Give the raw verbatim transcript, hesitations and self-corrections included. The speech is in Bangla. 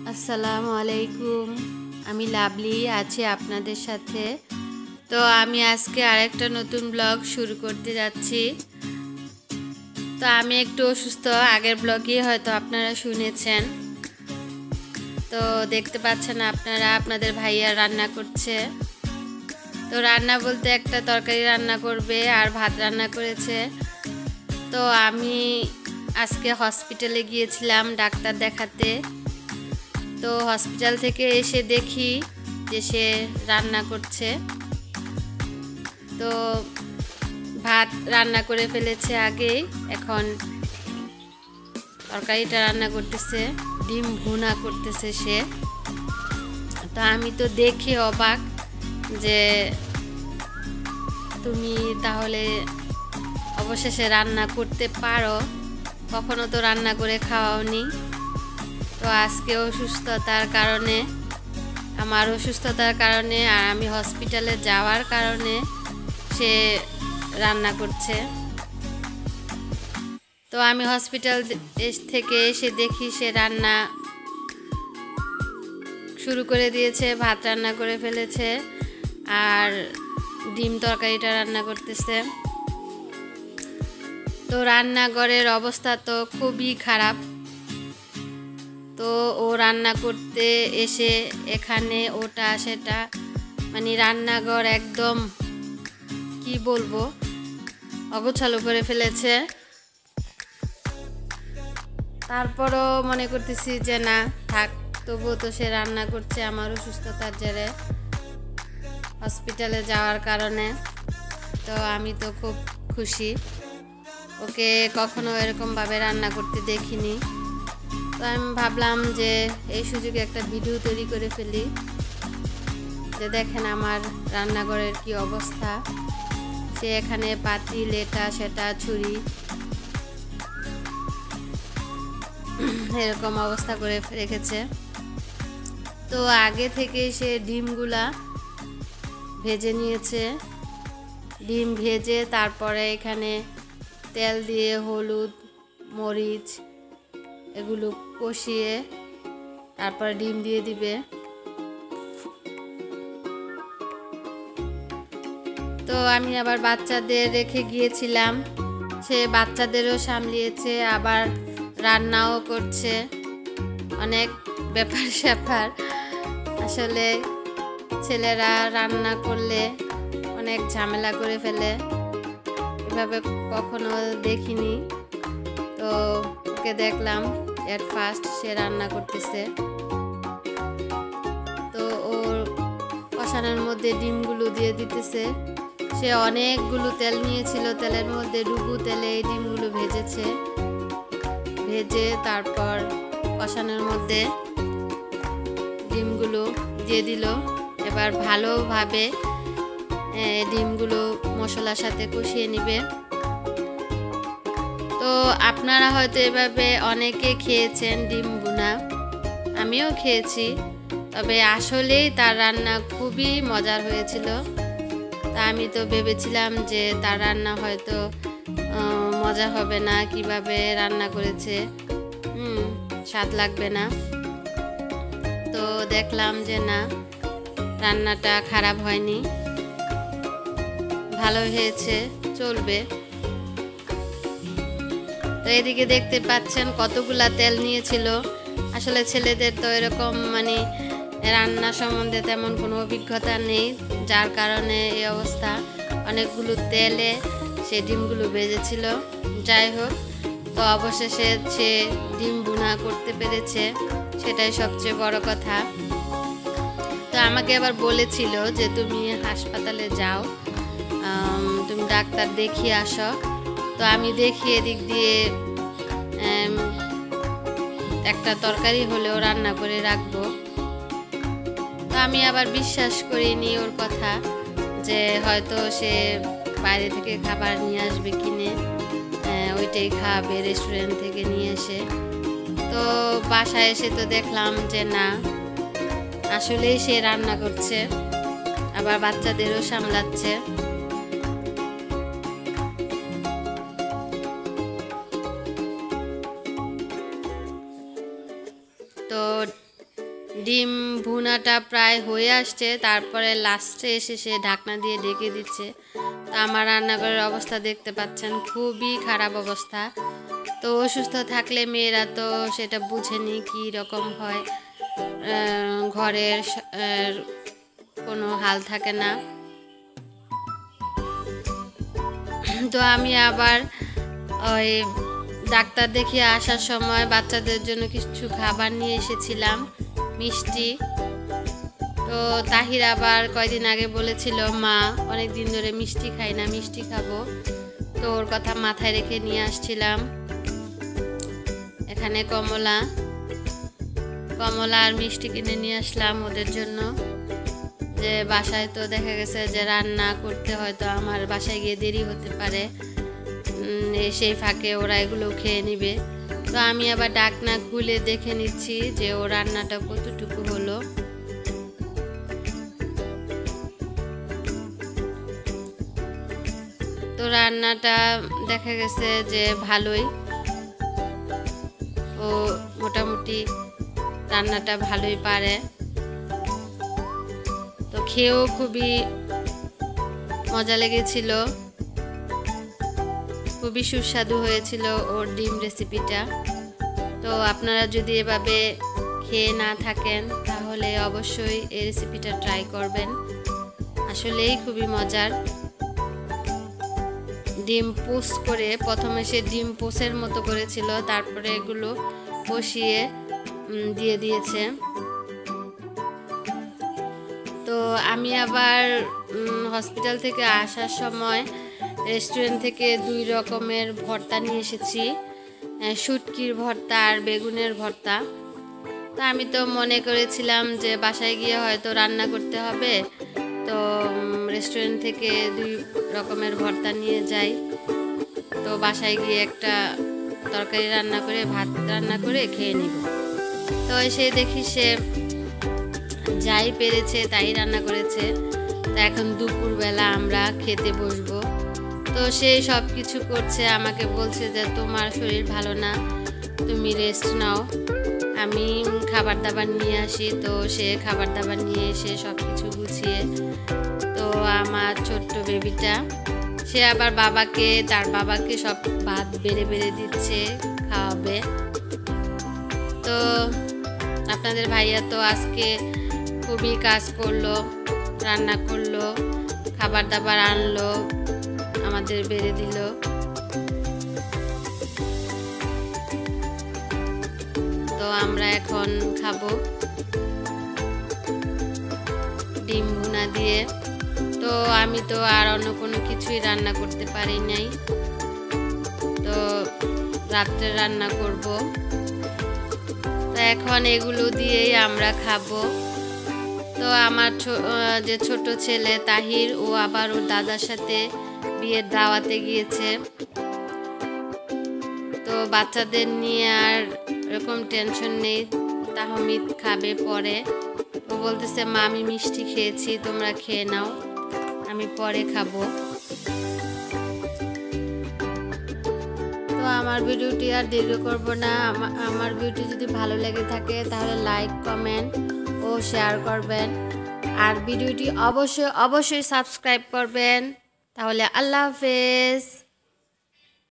আসসালামু আলাইকুম। আমি লাভলি আছি আপনাদের সাথে। তো আমি আজকে আরেকটা নতুন ব্লগ শুরু করতে যাচ্ছি। তো আমি একটু অসুস্থ, আগের ব্লগে হয়তো আপনারা শুনেছেন। তো দেখতে পাচ্ছেন আপনারা, আপনাদের ভাইয়া রান্না করছে। তো রান্না বলতে একটা তরকারি রান্না করবে আর ভাত রান্না করেছে। তো আমি আজকে হসপিটালে গিয়েছিলাম ডাক্তার দেখাতে। তো হসপিটাল থেকে এসে দেখি যে সে রান্না করছে। তো ভাত রান্না করে ফেলেছে আগেই, এখন তরকারিটা রান্না করতেছে, ডিম ভুনা করতেছে সে। তো আমি তো দেখে অবাক যে তুমি তাহলে অবশেষে রান্না করতে পারো, কখনো তো রান্না করে খাওয়াওনি। তো আজকে অসুস্থতার কারণে, আমার অসুস্থতার কারণে আর আমি হসপিটালে যাওয়ার কারণে সে রান্না করছে। তো আমি হসপিটাল থেকে এসে দেখি সে রান্না শুরু করে দিয়েছে, ভাত রান্না করে ফেলেছে আর ডিম তরকারিটা রান্না করতেছে। তো রান্নাঘরের অবস্থা তো খুবই খারাপ। তো ও রান্না করতে এসে এখানে ওটা সেটা, মানে রান্নাঘর একদম কি বলবো, অগোছালো করে ফেলেছে। তারপরও মনে করতেছি যে না থাক, তবুও তো সে রান্না করছে আমার অসুস্থতার জেরে, হসপিটালে যাওয়ার কারণে। তো আমি তো খুব খুশি, ওকে কখনো এরকমভাবে রান্না করতে দেখিনি। তো আমি ভাবলাম যে এই সুযোগে একটা ভিডিও তৈরি করে ফেলি, যে দেখেন আমার রান্নাঘরের কি অবস্থা। সে এখানে পাতিল, এটা সেটা, ছুরি, এরকম অবস্থা করে রেখেছে। তো আগে থেকে সে ডিমগুলা ভেজে নিয়েছে, ডিম ভেজে তারপরে এখানে তেল দিয়ে হলুদ মরিচ এগুলো কষিয়ে তারপর ডিম দিয়ে দিবে। তো আমি আবার বাচ্চাদের রেখে গিয়েছিলাম, সে বাচ্চাদেরও সামলিয়েছে আবার রান্নাও করছে। অনেক ব্যাপার স্যাপার, আসলে ছেলেরা রান্না করলে অনেক ঝামেলা করে ফেলে, এভাবে কখনো দেখিনি। তো ওকে দেখলাম এট ফার্স্ট সে রান্না করতেছে। তো ওর কষানোর মধ্যে ডিমগুলো দিয়ে দিতেছে। সে অনেকগুলো তেল নিয়েছিল, তেলের মধ্যে ডুবু তেলে এই ডিমগুলো ভেজেছে। ভেজে তারপর কষানোর মধ্যে ডিমগুলো দিয়ে দিল। এবার ভালোভাবে ডিমগুলো মশলার সাথে কষিয়ে নিবে। তো আপনারা হয়তো এভাবে অনেকে খেয়েছেন ডিম ভুনা, আমিও খেয়েছি। তবে আসলেই তার রান্না খুবই মজার হয়েছিল। তা আমি তো ভেবেছিলাম যে তার রান্না হয়তো মজা হবে না, কিভাবে রান্না করেছে, হুম স্বাদ লাগবে না। তো দেখলাম যে না, রান্নাটা খারাপ হয়নি, ভালো হয়েছে, চলবে। তো এদিকে দেখতে পাচ্ছেন কতগুলা তেল নিয়েছিল। আসলে ছেলেদের তো এরকম মানে রান্না সম্বন্ধে তেমন কোনো অভিজ্ঞতা নেই, যার কারণে এই অবস্থা। অনেকগুলো তেলে সে ডিমগুলো ভেজেছিল। যাই হোক, তো অবশেষে সে ডিম ভুনা করতে পেরেছে, সেটাই সবচেয়ে বড় কথা। তো আমাকে আবার বলেছিল যে তুমি হাসপাতালে যাও, তুমি ডাক্তার দেখিয়ে আসো। তো আমি দেখি এদিক দিয়ে একটা তরকারি হলেও রান্না করে রাখবো। তো আমি আবার বিশ্বাস করিনি ওর কথা, যে হয়তো সে বাইরে থেকে খাবার নিয়ে আসবে কিনে, ওইটাই খাবে রেস্টুরেন্ট থেকে নিয়ে এসে। তো বাসায় এসে তো দেখলাম যে না, আসলেই সে রান্না করছে, আবার বাচ্চাদেরও সামলাচ্ছে। তো ডিম ভুনাটা প্রায় হয়ে আসছে, তারপরে লাস্টে এসে সে ঢাকনা দিয়ে ঢেকে দিচ্ছে। তো আমার রান্নাঘরের অবস্থা দেখতে পাচ্ছেন, খুবই খারাপ অবস্থা। তো অসুস্থ থাকলে মেয়েরা তো সেটা বুঝেনি কী রকম হয়, ঘরের কোনো হাল থাকে না। তো আমি আবার ওই ডাক্তার দেখিয়ে আসার সময় বাচ্চাদের জন্য কিছু খাবার নিয়ে এসেছিলাম, মিষ্টি। তো তাহির আবার কয়দিন আগে বলেছিল, মা অনেক দিন ধরে মিষ্টি খাই না, মিষ্টি খাবো। তো ওর কথা মাথায় রেখে নিয়ে আসছিলাম। এখানে কমলা কমলা আর মিষ্টি কিনে নিয়ে আসলাম ওদের জন্য, যে বাসায় তো দেখা গেছে যে রান্না করতে হয়তো আমার বাসায় গিয়ে দেরি হতে পারে, সেই ফাঁকে ওরা এগুলো খেয়ে নিবে। তো আমি আবার ঢাকনা খুলে দেখে নিচ্ছি যে ও রান্নাটা কতটুকু হলো। তো রান্নাটা দেখা গেছে যে ভালোই, ও মোটামুটি রান্নাটা ভালোই পারে। তো খেয়েও খুবই মজা লেগেছিল, খুবই সুস্বাদু হয়েছিল ওর ডিম রেসিপিটা। তো আপনারা যদি এভাবে খেয়ে না থাকেন তাহলে অবশ্যই এই রেসিপিটা ট্রাই করবেন, আসলেই খুবই মজার। ডিম পোস করে প্রথমে সে ডিম পোসের মতো করেছিল, তারপরে এগুলো বসিয়ে দিয়ে দিয়েছে। তো আমি আবার হসপিটাল থেকে আসার সময় রেস্টুরেন্ট থেকে দুই রকমের ভর্তা নিয়ে এসেছি, শুটকির ভর্তা আর বেগুনের ভর্তা। তো আমি তো মনে করেছিলাম যে বাসায় গিয়ে হয়তো রান্না করতে হবে, তো রেস্টুরেন্ট থেকে দুই রকমের ভর্তা নিয়ে যাই। তো বাসায় গিয়ে একটা তরকারি রান্না করে ভাত রান্না করে খেয়ে নিব। তো এসে দেখি সে যাই পেরেছে তাই রান্না করেছে। তো এখন দুপুরবেলা আমরা খেতে বসবো। তো সেই সব কিছু করছে, আমাকে বলছে যে তোমার শরীর ভালো না, তুমি রেস্ট নাও, আমি খাবার দাবার নিয়ে আসি। তো সে খাবার দাবার নিয়ে এসে সব কিছু গুছিয়ে, তো আমার ছোট্ট বেবিটা সে আবার বাবাকে তার বাবাকে সব ভাত বেড়ে বেড়ে দিচ্ছে, খাওয়াবে। তো আপনাদের ভাইয়া তো আজকে খুবই কাজ করলো, রান্না করলো, খাবার দাবার আনলো, আমাদের বেড়ে দিল। তো আমরা এখন খাবো ডিম ভুনা দিয়ে। তো আমি তো আর অন্য কোনো কিছুই রান্না করতে পারি নাই, তো রাত্রে রান্না করব। তো এখন এগুলো দিয়েই আমরা খাবো। তো আমার যে ছোট ছেলে তাহির, ও আবার ওর দাদার সাথে বিয়ের দাওয়াতে গিয়েছে। তো বাচ্চাদের নিয়ে আর এরকম টেনশন নেই, তাহমিদ খাবে পরে। ও বলতেছে মা আমি মিষ্টি খেয়েছি, তোমরা খেয়ে নাও, আমি পরে খাবো। তো আমার ভিডিওটি আর দীর্ঘ করব না। আমার ভিডিওটি যদি ভালো লেগে থাকে তাহলে লাইক, কমেন্ট ও শেয়ার করবেন, আর ভিডিওটি অবশ্যই অবশ্যই সাবস্ক্রাইব করবেন। তাহলে আল্লাহ হাফেজ।